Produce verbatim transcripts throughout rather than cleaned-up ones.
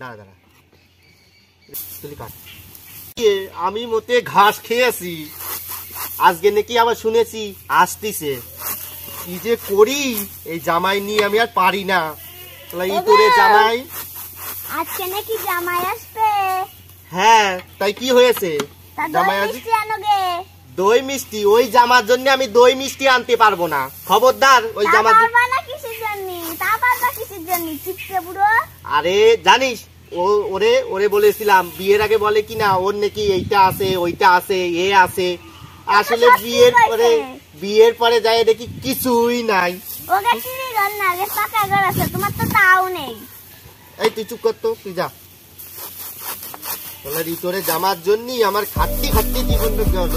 দাঁড়া দাঁড়া তুলি কাট। আমি মতে ঘাস খেয়েছি, আজকে নাকি আবার শুনেছি আসতিছে। কি যে করি এই জামাই নিয়ে আমি আর পারি না। এই করে জামাই আজকে নাকি জামাই আসবে? হ্যাঁ তাই কি হয়েছে? জামাই আসবে। দই মিষ্টি? ওই জামার জন্য আমি দই মিষ্টি আনতে পারবো না, খবরদার। ওই জামার আরে জানিস ও ওরে ওরে বলেছিলাম বিয়ের আগে, বলে কিনা ওর নাকি এইটা আছে ওইটা আছে এ আছে। আসলে বিয়ের পরে বিয়ের পরে যায় দেখি কিছুই নাই। এই তুই চুপ কর তো, তুই যা। তাহলে রিতরে জামার জন্যই আমার খাটতি খাটতি জীবন গেল।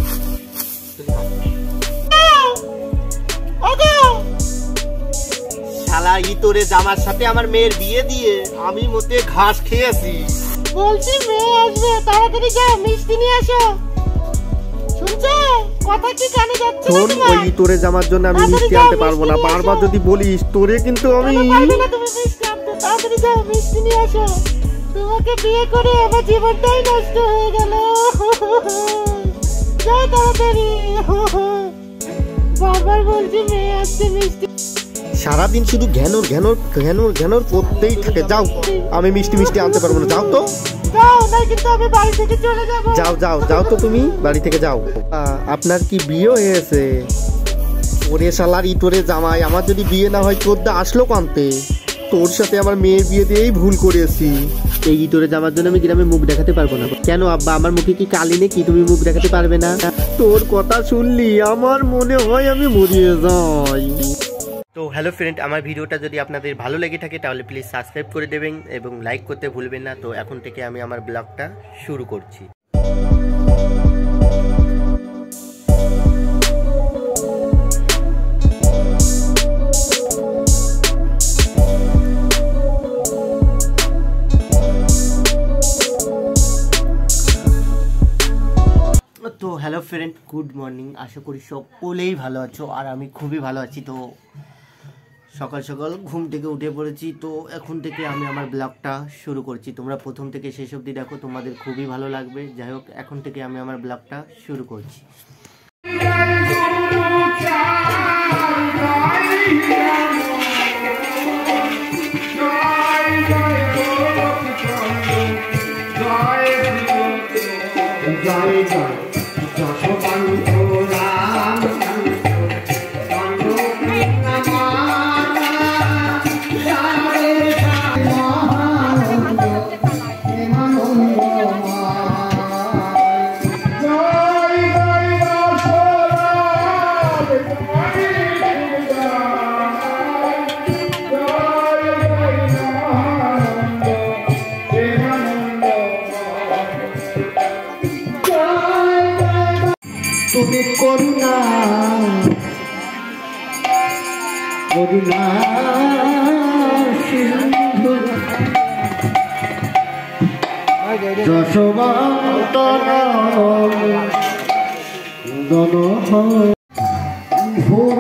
শালা ইতরে জামার সাথে আমার মেয়ের বিয়ে দিয়ে আমি মতে ঘাস খেয়েছি। বলছি মেয়ে আসবে, তাড়াতাড়ি যাও মিষ্টি নিয়ে আসো। শুনছো কথা কি কানে যাচ্ছে না তোমার? ওই ইতরে জামার জন্য আমি মিষ্টি আনতে পারবো না, বারবার যদি বলিস তোরে কিন্তু আমি পারবে না তুমি মিষ্টি আনতে। তাড়াতাড়ি যাও মিষ্টি নিয়ে আসো। তোমাকে বিয়ে করে আমার জীবনটাই নষ্ট হয়ে গেল। যাও তাড়াতাড়ি, বারবার বলছি মেয়ে আসছে মিষ্টি। সারাদিন শুধু ঘ্যানোর ঘ্যানোর ঘ্যানোর ঘ্যানোর করতেই থাকে। যাও আমি মিষ্টি মিষ্টি আনতে পারবো না, যাও তো। যাও না কিন্তু আমি বাড়ি থেকে চলে যাব। যাও যাও যাও তো তুমি বাড়ি থেকে যাও। আপনার কি বিয়ে হয়েছে? ওরে শালার ইতরে জামাই, আমার যদি বিয়ে না হয় তোর দা আসলো কানতে। তোর সাথে আমার মেয়ের বিয়ে দিয়েই ভুল করেছি। এই ইতরে জামার জন্য আমি গ্রামে মুখ দেখাতে পারবো না। কেন আব্বা, আমার মুখে কি কালি নাকি তুমি মুখ দেখাতে পারবে না? তোর কথা শুনলি আমার মনে হয় আমি মরিয়ে যাই। তো হ্যালো ফ্রেন্ড, আমার ভিডিওটা যদি আপনাদের ভালো লেগে থাকে তাহলে প্লিজ সাবস্ক্রাইব করে দেবেন এবং লাইক করতে ভুলবেন না। তো এখন থেকে আমি আমার ব্লগটা শুরু করছি। তো হ্যালো ফ্রেন্ড, গুড মর্নিং। আশা করি সকলেই ভালো আছো আর আমি খুবই ভালো আছি। তো সকাল সকাল ঘুম থেকে উঠে পড়েছি। তো এখন থেকে আমি আমার ব্লগটা শুরু করছি। তোমরা প্রথম থেকে শেষ অবধি দেখো, তোমাদের খুবই ভালো লাগবে। যাই হোক, এখন থেকে আমি আমার ব্লগটা শুরু করছি। তুমি করুণা করুণা সিন্ধু যশোবন্তন দন ভোর